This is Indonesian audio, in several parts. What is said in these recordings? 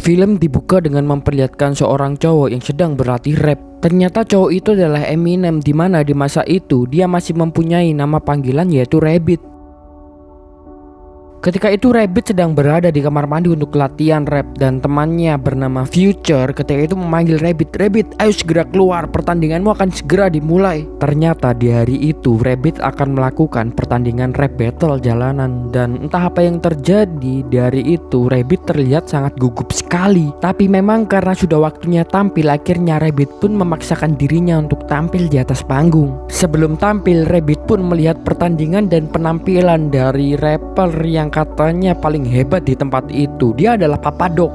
Film dibuka dengan memperlihatkan seorang cowok yang sedang berlatih rap. Ternyata cowok itu adalah Eminem, di mana di masa itu dia masih mempunyai nama panggilan yaitu Rabbit. Ketika itu Rabbit sedang berada di kamar mandi untuk latihan rap dan temannya bernama Future ketika itu memanggil Rabbit, "Rabbit, ayo segera keluar, pertandinganmu akan segera dimulai." Ternyata di hari itu Rabbit akan melakukan pertandingan rap battle jalanan, dan entah apa yang terjadi di hari itu Rabbit terlihat sangat gugup sekali. Tapi memang karena sudah waktunya tampil, akhirnya Rabbit pun memaksakan dirinya untuk tampil di atas panggung. Sebelum tampil, Rabbit pun melihat pertandingan dan penampilan dari rapper yang katanya paling hebat di tempat itu. Dia adalah Papa Doc.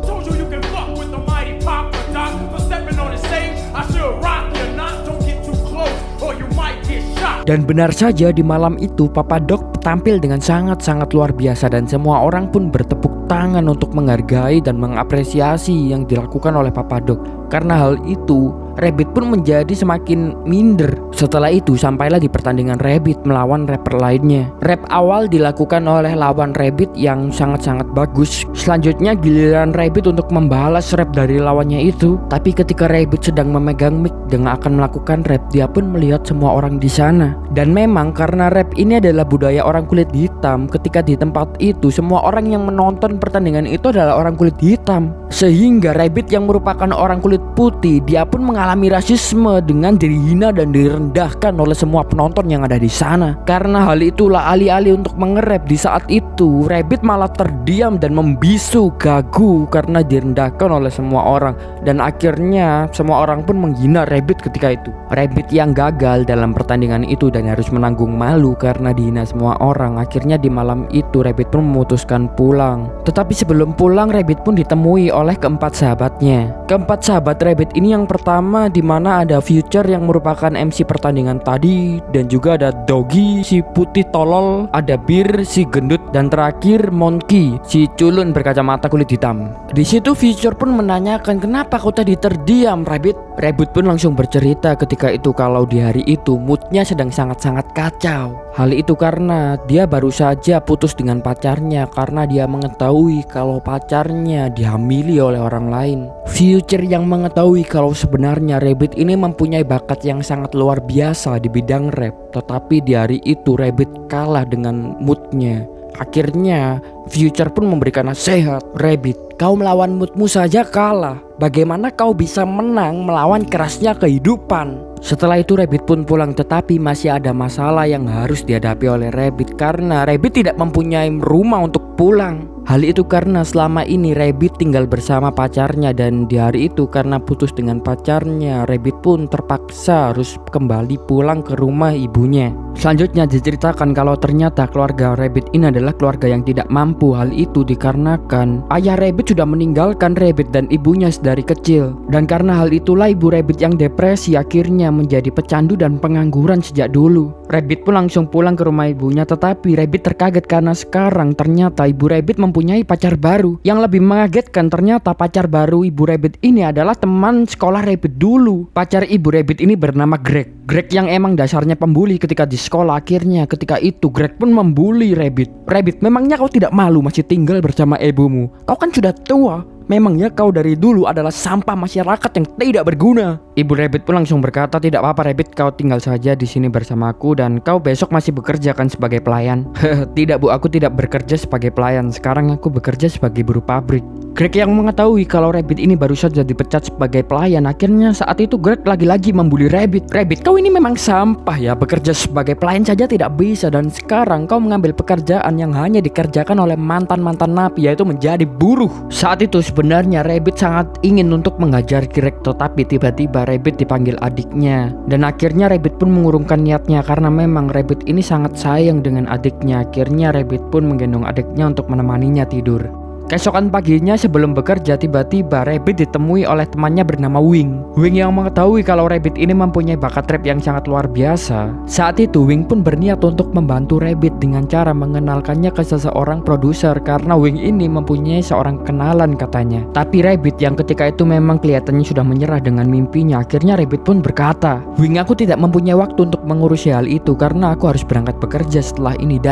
Dan benar saja di malam itu Papa Doc tampil dengan sangat-sangat luar biasa, dan semua orang pun bertepuk tangan untuk menghargai dan mengapresiasi yang dilakukan oleh Papa Doc. Karena hal itu Rabbit pun menjadi semakin minder. Setelah itu sampailah di pertandingan Rabbit melawan rapper lainnya. Rap awal dilakukan oleh lawan Rabbit yang sangat-sangat bagus. Selanjutnya giliran Rabbit untuk membalas rap dari lawannya itu. Tapi ketika Rabbit sedang memegang mic dan akan melakukan rap, dia pun melihat semua orang di sana. Dan memang karena rap ini adalah budaya orang kulit hitam, ketika di tempat itu semua orang yang menonton pertandingan itu adalah orang kulit hitam. Sehingga Rabbit yang merupakan orang kulit putih, dia pun mengalami rasisme dengan dihina dan direndahkan oleh semua penonton yang ada di sana. Karena hal itulah alih-alih untuk mengerap di saat itu, Rabbit malah terdiam dan membisu gagu karena direndahkan oleh semua orang. Dan akhirnya semua orang pun menghina Rabbit ketika itu. Rabbit yang gagal dalam pertandingan itu dan harus menanggung malu karena dihina semua orang. Akhirnya di malam itu Rabbit pun memutuskan pulang. Tetapi sebelum pulang, Rabbit pun ditemui oleh keempat sahabatnya. Keempat sahabat Rabbit ini yang pertama di mana ada Future yang merupakan MC pertandingan tadi, dan juga ada Doggy si putih tolol, ada Bir si gendut, dan terakhir Monkey si culun berkacamata kulit hitam. Di situ Future pun menanyakan, "Kenapa kau tadi terdiam, Rabbit?" Rabbit pun langsung bercerita ketika itu kalau di hari itu moodnya sedang sangat-sangat kacau. Hal itu karena dia baru saja putus dengan pacarnya karena dia mengetahui kalau pacarnya dihamili oleh orang lain. Future yang mengetahui kalau sebenarnya Rabbit ini mempunyai bakat yang sangat luar biasa di bidang rap, tetapi di hari itu Rabbit kalah dengan moodnya. Akhirnya Future pun memberikan nasihat, "Rabbit, kau melawan moodmu saja kalah. Bagaimana kau bisa menang melawan kerasnya kehidupan?" Setelah itu Rabbit pun pulang, tetapi masih ada masalah yang harus dihadapi oleh Rabbit karena Rabbit tidak mempunyai rumah untuk pulang. Hal itu karena selama ini Rabbit tinggal bersama pacarnya, dan di hari itu karena putus dengan pacarnya, Rabbit pun terpaksa harus kembali pulang ke rumah ibunya. Selanjutnya diceritakan kalau ternyata keluarga Rabbit ini adalah keluarga yang tidak mampu. Hal itu dikarenakan ayah Rabbit sudah meninggalkan Rabbit dan ibunya dari kecil. Dan karena hal itulah ibu Rabbit yang depresi akhirnya menjadi pecandu dan pengangguran sejak dulu. Rabbit pun langsung pulang ke rumah ibunya, tetapi Rabbit terkaget karena sekarang ternyata ibu Rabbit mempunyai pacar baru. Yang lebih mengagetkan ternyata pacar baru ibu Rabbit ini adalah teman sekolah Rabbit dulu. Pacar ibu Rabbit ini bernama Greg. Greg yang emang dasarnya pembuli ketika di sekolah. Akhirnya ketika itu Greg pun membuli Rabbit. "Rabbit, memangnya kau tidak malu masih tinggal bersama ibumu? Kau kan sudah tua. Memangnya kau dari dulu adalah sampah masyarakat yang tidak berguna." Ibu Rabbit pun langsung berkata, "Tidak apa-apa Rabbit, kau tinggal saja di sini bersamaku dan kau besok masih bekerja kan sebagai pelayan." "Tidak Bu, aku tidak bekerja sebagai pelayan. Sekarang aku bekerja sebagai buruh pabrik." Greg yang mengetahui kalau Rabbit ini baru saja dipecat sebagai pelayan, akhirnya saat itu Greg lagi-lagi membuli Rabbit. "Rabbit, kau ini memang sampah ya, bekerja sebagai pelayan saja tidak bisa, dan sekarang kau mengambil pekerjaan yang hanya dikerjakan oleh mantan-mantan napi, yaitu menjadi buruh." Saat itu sebenarnya Rabbit sangat ingin untuk mengajar Greg, tetapi tiba-tiba Rabbit dipanggil adiknya, dan akhirnya Rabbit pun mengurungkan niatnya karena memang Rabbit ini sangat sayang dengan adiknya. Akhirnya Rabbit pun menggendong adiknya untuk menemaninya tidur. Keesokan paginya sebelum bekerja, tiba-tiba Rabbit ditemui oleh temannya bernama Wing. Wing yang mengetahui kalau Rabbit ini mempunyai bakat rap yang sangat luar biasa. Saat itu Wing pun berniat untuk membantu Rabbit dengan cara mengenalkannya ke seseorang produser karena Wing ini mempunyai seorang kenalan katanya. Tapi Rabbit yang ketika itu memang kelihatannya sudah menyerah dengan mimpinya. Akhirnya Rabbit pun berkata, "Wing, aku tidak mempunyai waktu untuk mengurusi hal itu karena aku harus berangkat bekerja setelah ini, dan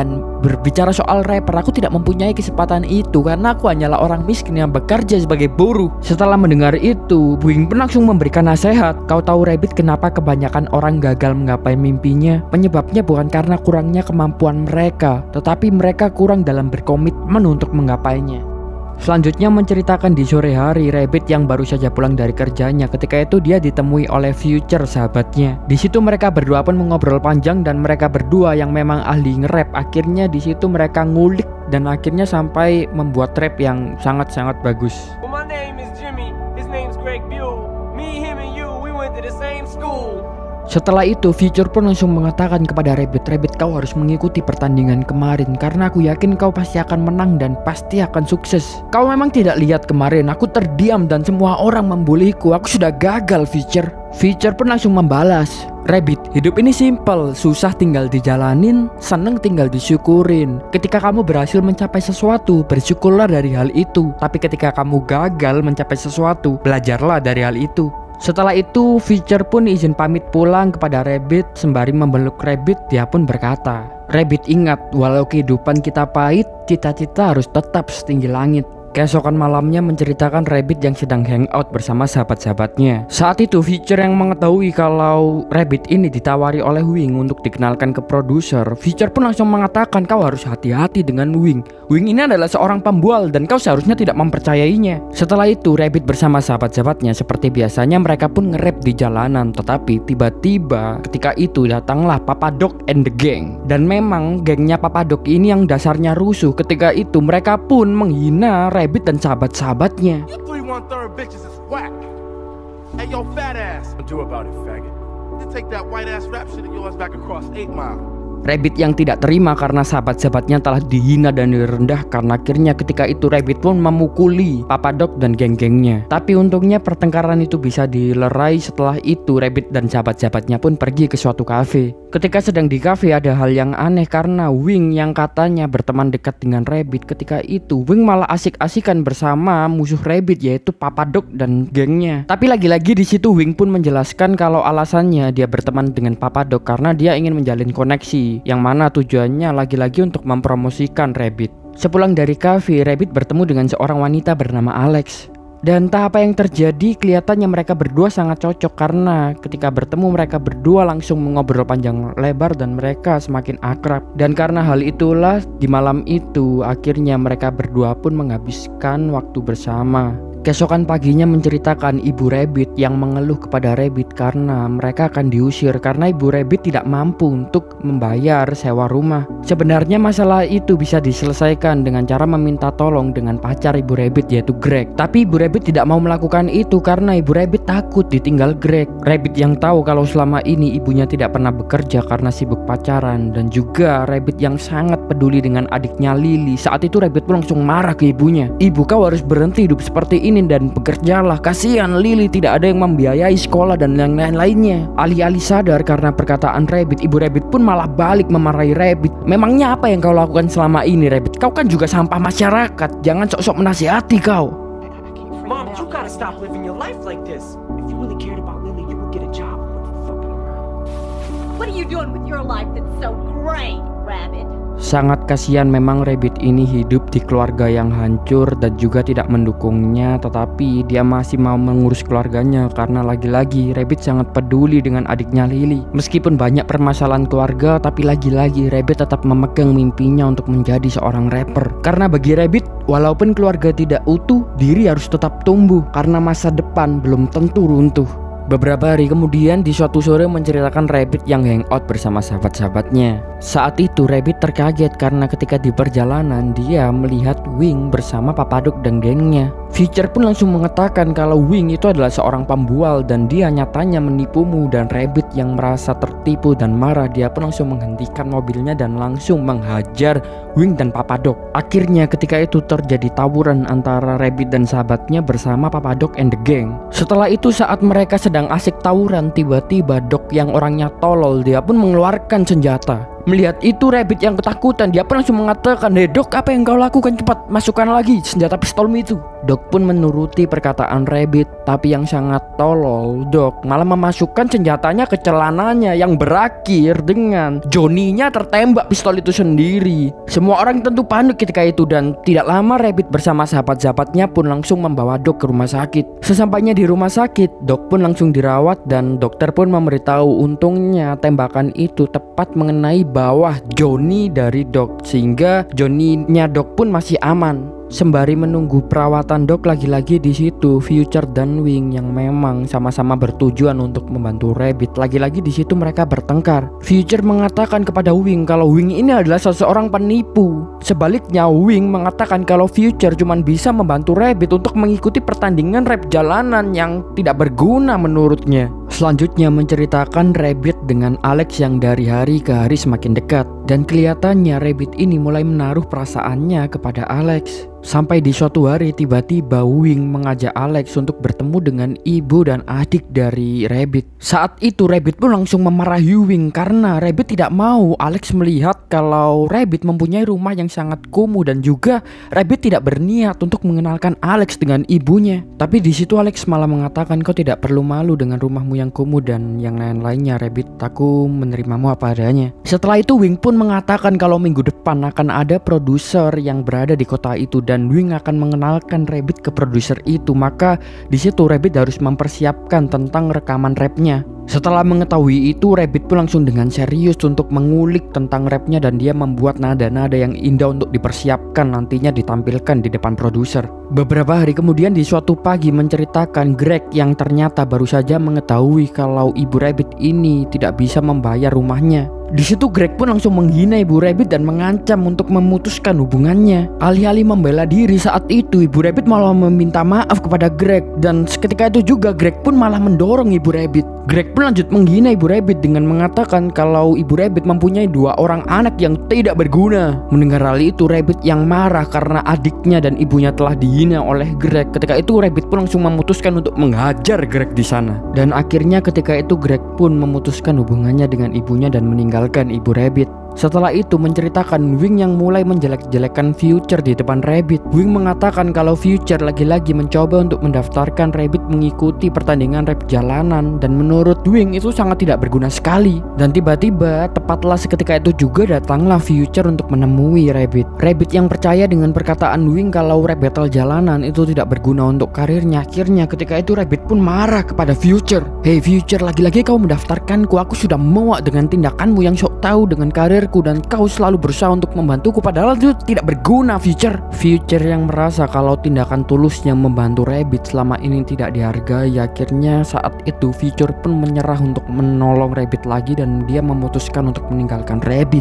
Berbicara soal rapper, aku tidak mempunyai kesempatan itu karena aku hanyalah orang miskin yang bekerja sebagai buruh. Setelah mendengar itu, Wing pun langsung memberikan nasihat. Kau tahu Rabbit kenapa kebanyakan orang gagal menggapai mimpinya? Penyebabnya bukan karena kurangnya kemampuan mereka, tetapi mereka kurang dalam berkomitmen untuk menggapainya. Selanjutnya menceritakan di sore hari, Rabbit yang baru saja pulang dari kerjanya. Ketika itu dia ditemui oleh Future, sahabatnya. Di situ mereka berdua pun mengobrol panjang dan mereka berdua yang memang ahli nge-rap. Akhirnya di situ mereka ngulik dan akhirnya sampai membuat rap yang sangat-sangat bagus. Well, my name is Jimmy. His name's Greg Buell. Me, him, and you, we went to the same school. Setelah itu, Future pun langsung mengatakan kepada Rabbit, Rabbit, kau harus mengikuti pertandingan kemarin karena aku yakin kau pasti akan menang dan pasti akan sukses. Kau memang tidak lihat kemarin, aku terdiam dan semua orang membuliku. Aku sudah gagal, Future. Future pun langsung membalas, Rabbit, hidup ini simple, susah tinggal dijalanin, seneng tinggal disyukurin. Ketika kamu berhasil mencapai sesuatu, bersyukurlah dari hal itu. Tapi ketika kamu gagal mencapai sesuatu, belajarlah dari hal itu. Setelah itu, Future pun izin pamit pulang kepada Rabbit. Sembari memeluk Rabbit, dia pun berkata, Rabbit, ingat, walau kehidupan kita pahit, cita-cita harus tetap setinggi langit. Keesokan malamnya menceritakan Rabbit yang sedang hangout bersama sahabat-sahabatnya. Saat itu Future yang mengetahui kalau Rabbit ini ditawari oleh Wing untuk dikenalkan ke produser. Future pun langsung mengatakan, kau harus hati-hati dengan Wing. Wing ini adalah seorang pembual dan kau seharusnya tidak mempercayainya. Setelah itu Rabbit bersama sahabat-sahabatnya seperti biasanya mereka pun nge-rap di jalanan. Tetapi tiba-tiba ketika itu datanglah Papa Dog and the gang. Dan memang gengnya Papa Dog ini yang dasarnya rusuh. Ketika itu mereka pun menghina Rabbit dan sahabat-sahabatnya. You 3/1/3 bitches is whack. Hey, yo, fat ass. What do about it, faggot? You take that white ass rap shit of yours back across 8 Mile. Rabbit yang tidak terima karena sahabat-sahabatnya telah dihina dan direndahkan. Akhirnya ketika itu Rabbit pun memukuli Papa Dog dan geng-gengnya. Tapi untungnya pertengkaran itu bisa dilerai. Setelah itu Rabbit dan sahabat-sahabatnya pun pergi ke suatu kafe. Ketika sedang di kafe ada hal yang aneh karena Wing yang katanya berteman dekat dengan Rabbit, ketika itu Wing malah asik-asikan bersama musuh Rabbit yaitu Papa Dog dan gengnya. Tapi lagi-lagi di situ Wing pun menjelaskan kalau alasannya dia berteman dengan Papa Dog karena dia ingin menjalin koneksi, yang mana tujuannya lagi-lagi untuk mempromosikan Rabbit. Sepulang dari kafe, Rabbit bertemu dengan seorang wanita bernama Alex. Dan entah apa yang terjadi, kelihatannya mereka berdua sangat cocok karena ketika bertemu mereka berdua langsung mengobrol panjang lebar dan mereka semakin akrab. Dan karena hal itulah di malam itu akhirnya mereka berdua pun menghabiskan waktu bersama. Keesokan paginya menceritakan ibu Rabbit yang mengeluh kepada Rabbit karena mereka akan diusir karena ibu Rabbit tidak mampu untuk membayar sewa rumah. Sebenarnya masalah itu bisa diselesaikan dengan cara meminta tolong dengan pacar ibu Rabbit yaitu Greg. Tapi ibu Rabbit tidak mau melakukan itu karena ibu Rabbit takut ditinggal Greg. Rabbit yang tahu kalau selama ini ibunya tidak pernah bekerja karena sibuk pacaran, dan juga Rabbit yang sangat peduli dengan adiknya Lily. Saat itu Rabbit pun langsung marah ke ibunya. Ibu, kau harus berhenti hidup seperti ini dan bekerjalah, kasihan Lily tidak ada yang membiayai sekolah dan yang lain-lainnya. Alih-alih sadar karena perkataan Rabbit, ibu Rabbit pun malah balik memarahi Rabbit. Memangnya apa yang kau lakukan selama ini, Rabbit? Kau kan juga sampah masyarakat, jangan sok-sok menasihati kau. Mom, you gotta stop living your life like this. If you really cared about Lily, you would get a job. What are you doing with your life that's so great, Rabbit? Sangat kasihan memang Rabbit ini hidup di keluarga yang hancur dan juga tidak mendukungnya, tetapi dia masih mau mengurus keluarganya karena lagi-lagi Rabbit sangat peduli dengan adiknya Lily. Meskipun banyak permasalahan keluarga, tapi lagi-lagi Rabbit tetap memegang mimpinya untuk menjadi seorang rapper. Karena bagi Rabbit, walaupun keluarga tidak utuh, diri harus tetap tumbuh karena masa depan belum tentu runtuh. Beberapa hari kemudian di suatu sore menceritakan Rabbit yang hangout bersama sahabat-sahabatnya. Saat itu Rabbit terkaget karena ketika di perjalanan dia melihat Wing bersama Papa Dog dan gengnya. Future pun langsung mengatakan kalau Wing itu adalah seorang pembual dan dia nyatanya menipumu, dan Rabbit yang merasa tertipu dan marah dia pun langsung menghentikan mobilnya dan langsung menghajar Wing dan Papa Dog. Akhirnya ketika itu terjadi tawuran antara Rabbit dan sahabatnya bersama Papa Dog and the gang. Setelah itu saat mereka sedang asik tawuran, tiba-tiba Dog yang orangnya tolol dia pun mengeluarkan senjata. Melihat itu Rabbit yang ketakutan, dia pun langsung mengatakan, "Hei Dog, apa yang kau lakukan? Cepat masukkan lagi senjata pistolmu itu." Dog pun menuruti perkataan Rabbit, tapi yang sangat tolol Dog malah memasukkan senjatanya ke celananya yang berakhir dengan Johnny-nya tertembak pistol itu sendiri. Semua orang tentu panik ketika itu dan tidak lama Rabbit bersama sahabat-sahabatnya pun langsung membawa Dog ke rumah sakit. Sesampainya di rumah sakit, Dog pun langsung dirawat dan dokter pun memberitahu untungnya tembakan itu tepat mengenai bawah Johnny dari Dog sehingga Johnny-nya Dog pun masih aman. Sembari menunggu perawatan Dog, lagi-lagi di situ Future dan Wing yang memang sama-sama bertujuan untuk membantu Rabbit. Lagi-lagi di situ mereka bertengkar. Future mengatakan kepada Wing kalau Wing ini adalah seseorang penipu. Sebaliknya Wing mengatakan kalau Future cuma bisa membantu Rabbit untuk mengikuti pertandingan rap jalanan yang tidak berguna menurutnya. Selanjutnya menceritakan Rabbit dengan Alex yang dari hari ke hari semakin dekat. Dan kelihatannya Rabbit ini mulai menaruh perasaannya kepada Alex. Sampai di suatu hari tiba-tiba Wing mengajak Alex untuk bertemu dengan ibu dan adik dari Rabbit. Saat itu Rabbit pun langsung memarahi Wing karena Rabbit tidak mau Alex melihat kalau Rabbit mempunyai rumah yang sangat kumuh dan juga Rabbit tidak berniat untuk mengenalkan Alex dengan ibunya. Tapi di situ Alex malah mengatakan, "Kau tidak perlu malu dengan rumahmu yang kumuh dan yang lain-lainnya Rabbit, aku menerimamu apa adanya." Setelah itu Wing pun mengatakan kalau minggu depan akan ada produser yang berada di kota itu dan Wing akan mengenalkan Rabbit ke produser itu. Maka di situ Rabbit harus mempersiapkan tentang rekaman rapnya. Setelah mengetahui itu Rabbit pun langsung dengan serius untuk mengulik tentang rapnya dan dia membuat nada-nada yang indah untuk dipersiapkan nantinya ditampilkan di depan produser. Beberapa hari kemudian di suatu pagi menceritakan Greg yang ternyata baru saja mengetahui kalau ibu Rabbit ini tidak bisa membayar rumahnya. Di situ Greg pun langsung menghina ibu Rabbit dan mengancam untuk memutuskan hubungannya. Alih-alih membela diri saat itu ibu Rabbit malah meminta maaf kepada Greg dan seketika itu juga Greg pun malah mendorong ibu Rabbit. Greg pun lanjut menghina ibu Rabbit dengan mengatakan kalau ibu Rabbit mempunyai 2 orang anak yang tidak berguna. Mendengar hal itu Rabbit yang marah karena adiknya dan ibunya telah dihina oleh Greg. Ketika itu Rabbit pun langsung memutuskan untuk menghajar Greg di sana. Dan akhirnya ketika itu Greg pun memutuskan hubungannya dengan ibunya dan meninggalkan ibu Rabbit. Setelah itu menceritakan Wing yang mulai menjelek-jelekan Future di depan Rabbit. Wing mengatakan kalau Future lagi-lagi mencoba untuk mendaftarkan Rabbit mengikuti pertandingan rap jalanan dan menurut Wing itu sangat tidak berguna sekali. Dan tiba-tiba tepatlah seketika itu juga datanglah Future untuk menemui Rabbit. Rabbit yang percaya dengan perkataan Wing kalau rap battle jalanan itu tidak berguna untuk karirnya. Akhirnya ketika itu Rabbit pun marah kepada Future. "Hey Future, lagi-lagi kau mendaftarkanku, aku sudah muak dengan tindakanmu yang sok tahu dengan karir dan kau selalu berusaha untuk membantuku padahal itu tidak berguna Future." Future yang merasa kalau tindakan tulusnya membantu Rabbit selama ini tidak dihargai. Akhirnya saat itu Future pun menyerah untuk menolong Rabbit lagi dan dia memutuskan untuk meninggalkan Rabbit.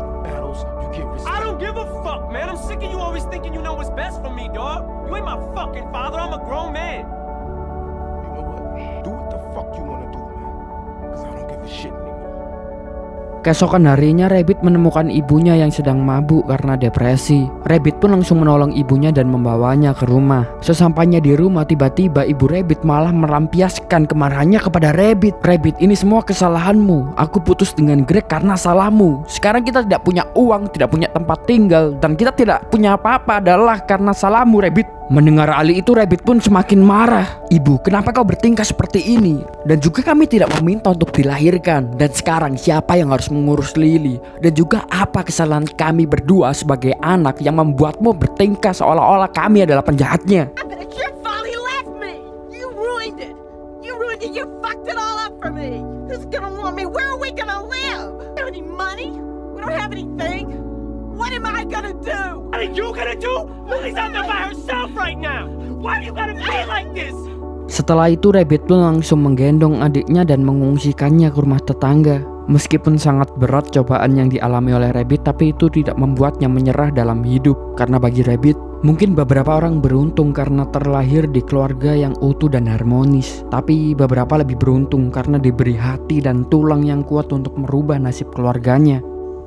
I don't give a fuck, man. I'm sick of you always thinking you know what's best for me, dog. You ain't my fucking father. I'm a grown man. You know what? Do what the fuck you wanna do, man. Cause I don't give a shit anymore. Keesokan harinya Rabbit menemukan ibunya yang sedang mabuk karena depresi. Rabbit pun langsung menolong ibunya dan membawanya ke rumah. Sesampainya di rumah tiba-tiba ibu Rabbit malah melampiaskan kemarahannya kepada Rabbit. "Rabbit, ini semua kesalahanmu. Aku putus dengan Greg karena salahmu. Sekarang kita tidak punya uang, tidak punya tempat tinggal, dan kita tidak punya apa-apa adalah karena salahmu Rabbit." Mendengar hal itu Rabbit pun semakin marah. "Ibu, kenapa kau bertingkah seperti ini? Dan juga kami tidak meminta untuk dilahirkan. Dan sekarang siapa yang harus mengurus Lily? Dan juga apa kesalahan kami berdua sebagai anak yang membuatmu bertingkah seolah-olah kami adalah penjahatnya?" But it's your fault he left me. You ruined it. You ruined it. You fucked it all up for me. Who's gonna want me? Where are we gonna live? We don't have any money. We don't have anything. What am I gonna do? What are you gonna do? Lily's out there by herself right now. Why you gotta be like this? Setelah itu Rabbit pun langsung menggendong adiknya dan mengungsikannya ke rumah tetangga. Meskipun sangat berat cobaan yang dialami oleh Rabbit, tapi itu tidak membuatnya menyerah dalam hidup. Karena bagi Rabbit, mungkin beberapa orang beruntung karena terlahir di keluarga yang utuh dan harmonis. Tapi beberapa lebih beruntung karena diberi hati dan tulang yang kuat untuk merubah nasib keluarganya.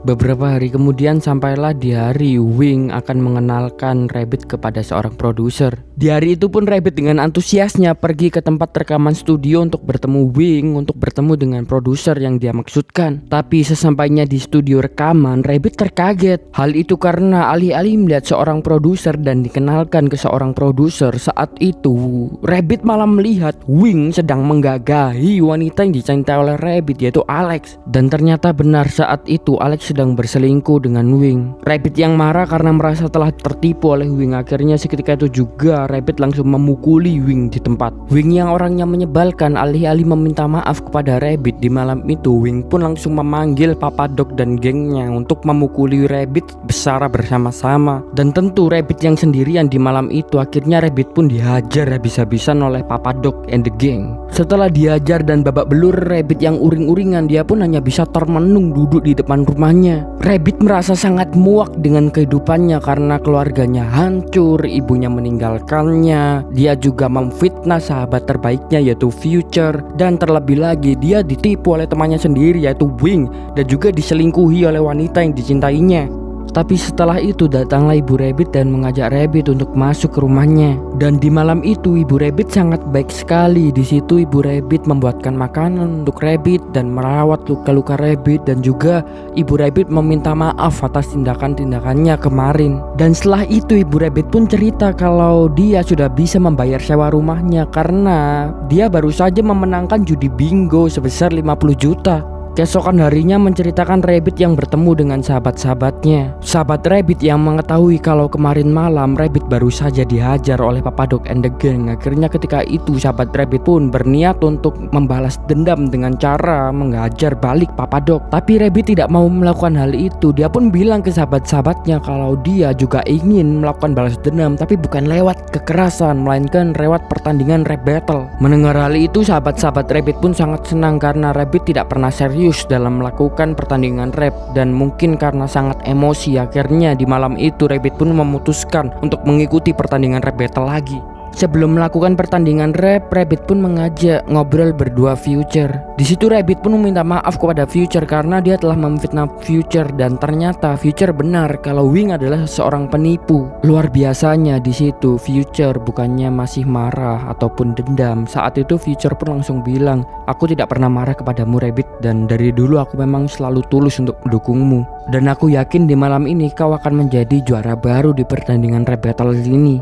Beberapa hari kemudian sampailah di hari Wing akan mengenalkan Rabbit kepada seorang produser. Di hari itu pun Rabbit dengan antusiasnya pergi ke tempat rekaman studio untuk bertemu Wing, untuk bertemu dengan produser yang dia maksudkan. Tapi sesampainya di studio rekaman, Rabbit terkaget. Hal itu karena alih-alih melihat seorang produser dan dikenalkan ke seorang produser, saat itu Rabbit malah melihat Wing sedang menggagahi wanita yang dicintai oleh Rabbit, yaitu Alex. Dan ternyata benar, saat itu Alex sedang berselingkuh dengan Wing. Rabbit yang marah karena merasa telah tertipu oleh Wing. Akhirnya seketika itu juga Rabbit langsung memukuli Wing di tempat. Wing yang orangnya menyebalkan, alih-alih meminta maaf kepada Rabbit di malam itu, Wing pun langsung memanggil Papa Dog dan gengnya untuk memukuli Rabbit secara bersama-sama. Dan tentu Rabbit yang sendirian di malam itu, akhirnya Rabbit pun dihajar habis-habisan oleh Papa Dog and the gang. Setelah dihajar dan babak belur, Rabbit yang uring-uringan, dia pun hanya bisa termenung duduk di depan rumahnya. Rabbit merasa sangat muak dengan kehidupannya karena keluarganya hancur, ibunya meninggalkannya. Dia juga memfitnah sahabat terbaiknya yaitu Future, dan terlebih lagi dia ditipu oleh temannya sendiri yaitu Wing, dan juga diselingkuhi oleh wanita yang dicintainya. Tapi setelah itu datanglah ibu Rabbit dan mengajak Rabbit untuk masuk ke rumahnya. Dan di malam itu ibu Rabbit sangat baik sekali. Di situ ibu Rabbit membuatkan makanan untuk Rabbit dan merawat luka-luka Rabbit, dan juga ibu Rabbit meminta maaf atas tindakan-tindakannya kemarin. Dan setelah itu ibu Rabbit pun cerita kalau dia sudah bisa membayar sewa rumahnya karena dia baru saja memenangkan judi bingo sebesar 50 juta. Keesokan harinya menceritakan Rabbit yang bertemu dengan sahabat-sahabatnya. Sahabat Rabbit yang mengetahui kalau kemarin malam Rabbit baru saja dihajar oleh Papa Dog and the gang. Akhirnya ketika itu sahabat Rabbit pun berniat untuk membalas dendam dengan cara menghajar balik Papa Dog. Tapi Rabbit tidak mau melakukan hal itu. Dia pun bilang ke sahabat-sahabatnya kalau dia juga ingin melakukan balas dendam, tapi bukan lewat kekerasan, melainkan lewat pertandingan rap battle. Mendengar hal itu, sahabat-sahabat Rabbit pun sangat senang karena Rabbit tidak pernah serius dalam melakukan pertandingan rap, dan mungkin karena sangat emosi, akhirnya di malam itu Rabbit pun memutuskan untuk mengikuti pertandingan rap battle lagi. Sebelum melakukan pertandingan rap, Rabbit pun mengajak ngobrol berdua Future. Di situ Rabbit pun meminta maaf kepada Future karena dia telah memfitnah Future, dan ternyata Future benar kalau Wing adalah seorang penipu. Luar biasanya di situ Future bukannya masih marah ataupun dendam. Saat itu Future pun langsung bilang, "Aku tidak pernah marah kepadamu Rabbit, dan dari dulu aku memang selalu tulus untuk mendukungmu. Dan aku yakin di malam ini kau akan menjadi juara baru di pertandingan rap battle ini."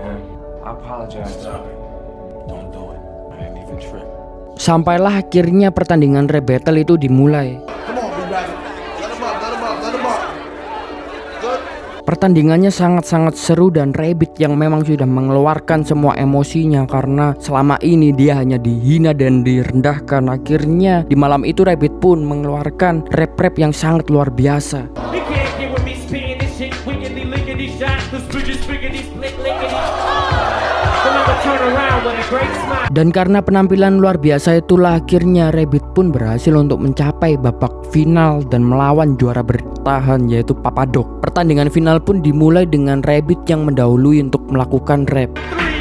Sampailah akhirnya pertandingan rap battle itu dimulai. Pertandingannya sangat-sangat seru, dan Rabbit yang memang sudah mengeluarkan semua emosinya karena selama ini dia hanya dihina dan direndahkan. Akhirnya di malam itu Rabbit pun mengeluarkan rap-rap yang sangat luar biasa. Dan karena penampilan luar biasa itulah akhirnya Rabbit pun berhasil untuk mencapai babak final dan melawan juara bertahan yaitu Papa Dog. Pertandingan final pun dimulai dengan Rabbit yang mendahului untuk melakukan rap.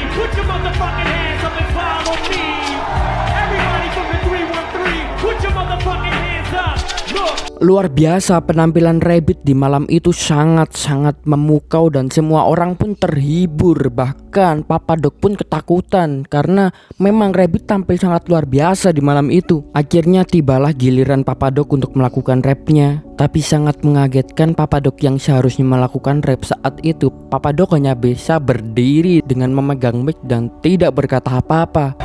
Luar biasa penampilan Rabbit di malam itu, sangat-sangat memukau dan semua orang pun terhibur. Bahkan Papa Dog pun ketakutan karena memang Rabbit tampil sangat luar biasa di malam itu. Akhirnya tibalah giliran Papa Dog untuk melakukan rapnya. Tapi sangat mengagetkan Papa Dog yang seharusnya melakukan rap saat itu. Papa Dog hanya bisa berdiri dengan memegang mic dan tidak berkata apa-apa.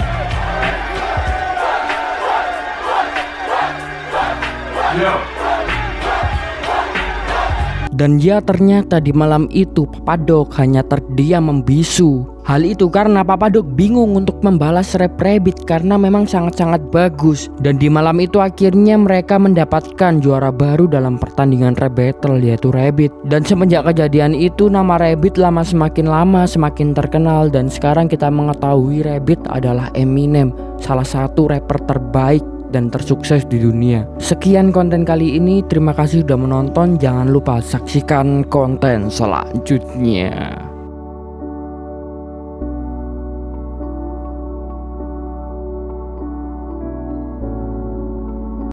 Dan ya ternyata di malam itu Papa Dog hanya terdiam membisu. Hal itu karena Papa Dog bingung untuk membalas rap Rabbit karena memang sangat-sangat bagus. Dan di malam itu akhirnya mereka mendapatkan juara baru dalam pertandingan rap battle yaitu Rabbit. Dan semenjak kejadian itu nama Rabbit semakin lama semakin terkenal, dan sekarang kita mengetahui Rabbit adalah Eminem, salah satu rapper terbaik dan tersukses di dunia. Sekian konten kali ini, terima kasih sudah menonton. Jangan lupa saksikan konten selanjutnya.